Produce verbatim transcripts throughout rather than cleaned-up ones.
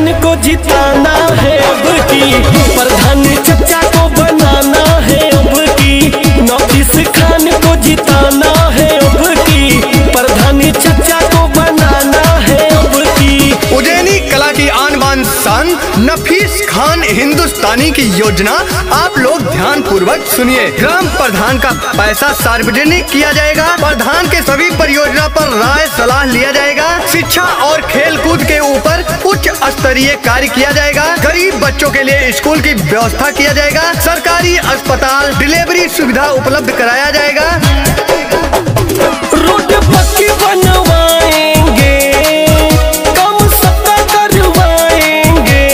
खान को जिताना है अब की, प्रधानी चचा को बनाना है अब की, नौतीस खान को जिताना है अब की, प्रधानी चचा को बनाना है अब की। उज्जैनी कला की आन बान शान नफीस खान हिंदुस्तानी की योजना आप लोग ध्यान पूर्वक सुनिए। ग्राम प्रधान का पैसा सार्वजनिक किया जाएगा। प्रधान के सभी परियोजना पर राय सलाह लिया जाएगा। शिक्षा और खेल कूद के ऊपर उच्च स्तरीय कार्य किया जाएगा। गरीब बच्चों के लिए स्कूल की व्यवस्था किया जाएगा। सरकारी अस्पताल डिलीवरी सुविधा उपलब्ध कराया जाएगा। रोड पक्की बनवाएंगे, काम सबका करवाएंगे,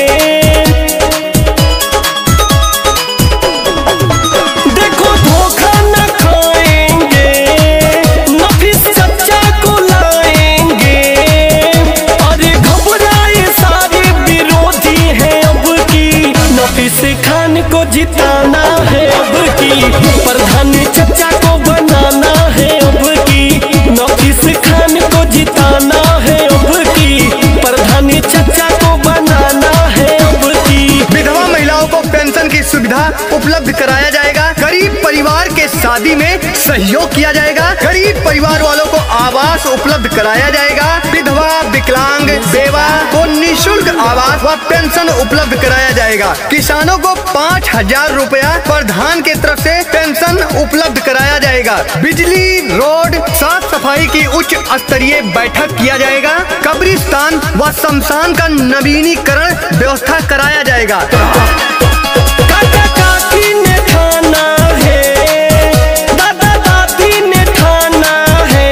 देखो धोखा न खाएंगे, नफीस चचा को लाएंगे। अरे घबराए सारे विरोधी हैं अब की, नफीस खान को जिताना है अब की, प्रधानी चचा को बनाना है अब की, नफीस खान को जिताना है अब की, प्रधानी चचा को बनाना है अब की। विधवा महिलाओं को पेंशन की सुविधा उपलब्ध कराया जाएगा। गरीब परिवार के शादी में सहयोग किया जाएगा। गरीब परिवार वालों को आवास उपलब्ध कराया जाएगा। विधवा विकलांग बेवा को निःशुल्क आवास व पेंशन उपलब्ध कराया जाएगा। किसानों को पाँच हजार रुपया प्रधान की तरफ से पेंशन उपलब्ध कराया जाएगा। बिजली, रोड, साफ सफाई की उच्च स्तरीय बैठक किया जाएगा। कब्रिस्तान व शमशान का नवीनीकरण व्यवस्था कराया जाएगा। काका काकी ने ठाना है, दादा दादी ने ठाना है,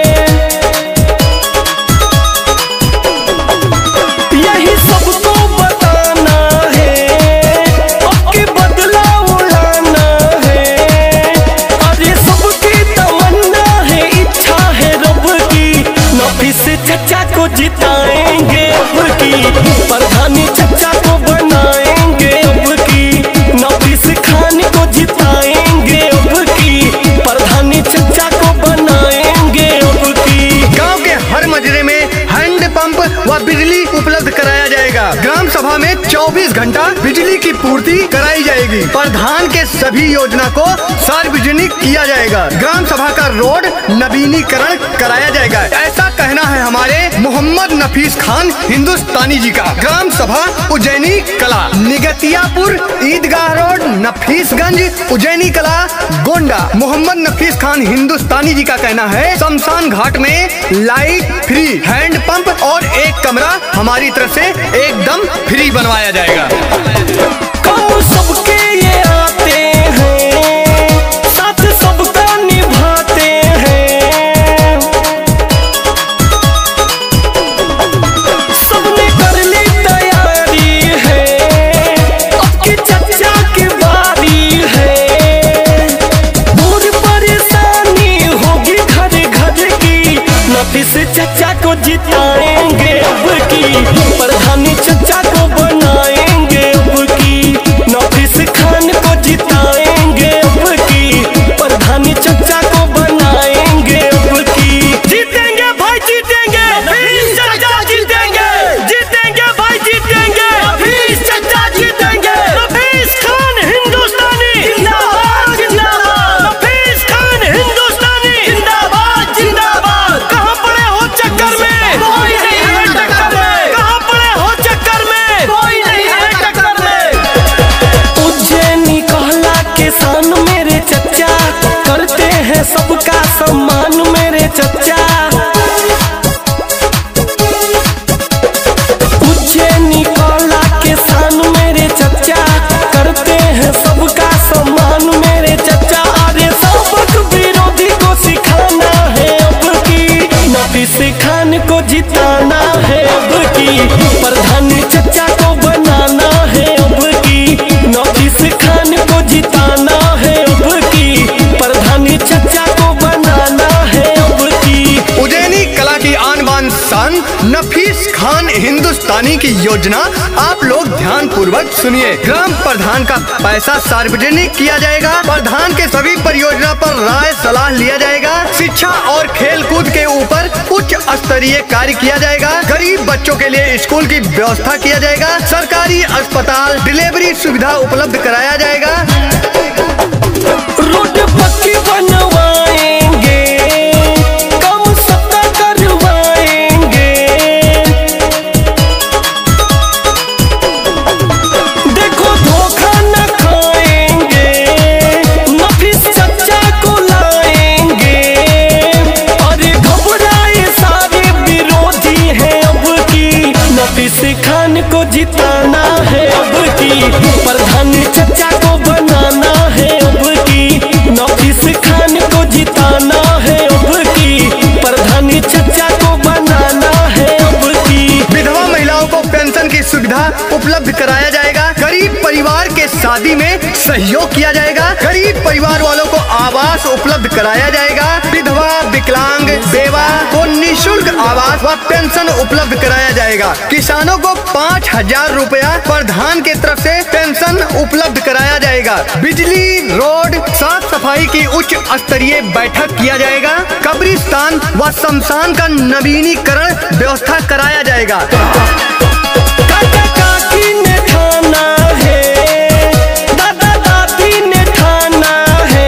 यही सबको बताना है, अब के बदलाव लाना है। अरे सबकी तमन्ना है, इच्छा है रब की, नफीस चचा को जिताएंगे अब की, प्रधानी चचा को बनाएंगे अब की, नफीस खान को जिताएंगे अब की, प्रधानी चचा को बनाएंगे अब की। गांव के हर मजरे में हैंड पंप व बिजली उपलब्ध कराया जाएगा। ग्राम सभा में चौबीस घंटा बिजली की पूर्ति कराई जाएगी। प्रधान के सभी योजना को सार्वजनिक किया जाएगा। ग्राम सभा का रोड नवीनीकरण कराया जाएगा। ऐसा कहना है हमारे मोहम्मद नफीस खान हिंदुस्तानी जी का। ग्राम सभा उज्जैनी कला, निगतियापुर, ईदगाह रोड, नफीसगंज, उज्जैनी कला, गोंडा। मोहम्मद नफीस खान हिंदुस्तानी जी का कहना है शमशान घाट में लाइट फ्री, हैंड पंप और एक कमरा हमारी तरफ से एकदम फ्री बनवाया जाएगा। काम सबके ये आते हैं, साथ सबका निभाते हैं, सबने कर ली तैयारी है, अब की चचा की बारी है, दूर परेशानी होगी घर घर की, नफीस चचा को जिताएंगे अब की, प्रधानी चचा को बनाएंगे अब की, नफीस खान खान हिंदुस्तानी की योजना आप लोग ध्यान पूर्वक सुनिए। ग्राम प्रधान का पैसा सार्वजनिक किया जाएगा। प्रधान के सभी परियोजना पर राय सलाह लिया जाएगा। शिक्षा और खेल कूद के ऊपर उच्च स्तरीय कार्य किया जाएगा। गरीब बच्चों के लिए स्कूल की व्यवस्था किया जाएगा। सरकारी अस्पताल डिलीवरी सुविधा उपलब्ध कराया जाएगा। रोड पक्की बनवाएंगे, काम सबका करवाएंगे। देखो धोखा न खाएंगे, नफीस चचा को लाएंगे। अरे घबराए सारे विरोधी हैं अब की, नफीस खान को जिताना है अब की, प्रधान चचा को बनाना है अब की, नफीस खान को जिताना है अब की, प्रधान चचा को बनाना है अब की। विधवा महिलाओं को पेंशन की सुविधा उपलब्ध कराया जाएगा। गरीब परिवार के शादी में सहयोग किया जाएगा। गरीब परिवार वालों को आवास उपलब्ध कराया जाएगा। विधवा विकलांग बेवा को निःशुल्क आवास व पेंशन उपलब्ध कराया जाएगा। किसानों को पाँच हजार रूपया प्रधान के तरफ से पेंशन उपलब्ध कराया जाएगा। बिजली, रोड, साफ सफाई की उच्च स्तरीय बैठक किया जाएगा। कब्रिस्तान व शमशान का नवीनीकरण व्यवस्था कराया जाएगा। काका काकी ने ठाना है, दादा दादी ने ठाना है,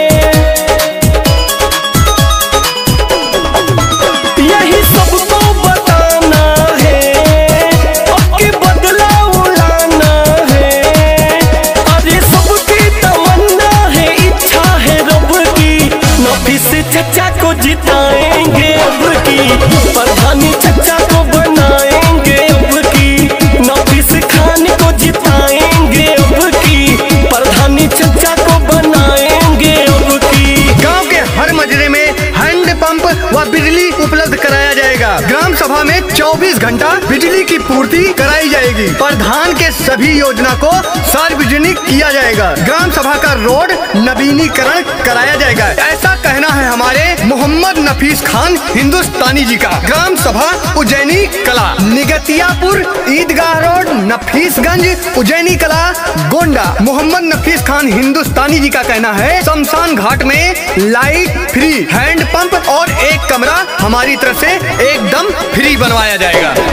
यही सबको बताना है, अब के बदलाव लाना है। अरे सबकी तमन्ना है, इच्छा है रब की, नफीस चचा को जिताएंगे अब की, प्रधानी चचा को बनाएंगे अब की, नफीस खान को जिताएंगे अब की, प्रधानी चचा को बनाएंगे अब की। गांव के हर मजरे में हैंड पंप व बिजली उपलब्ध कराया जाएगा। ग्राम सभा में चौबीस घंटा बिजली की पूर्ति कराई जाएगी। प्रधान के सभी योजना को सार्वजनिक किया जाएगा। ग्राम सभा का रोड नवीनीकरण कराया जाएगा। ऐसा कहना है हमारे मोहम्मद नफीस खान हिंदुस्तानी जी का। ग्राम सभा उज्जैनी कला, निगतियापुर, ईदगाह रोड, नफीसगंज, उज्जैनी कला, गोंडा। मोहम्मद नफीस खान हिंदुस्तानी जी का कहना है शमशान घाट में लाइट फ्री, हैंड पंप और एक कमरा हमारी तरफ से एकदम फ्री बनवाया जाएगा।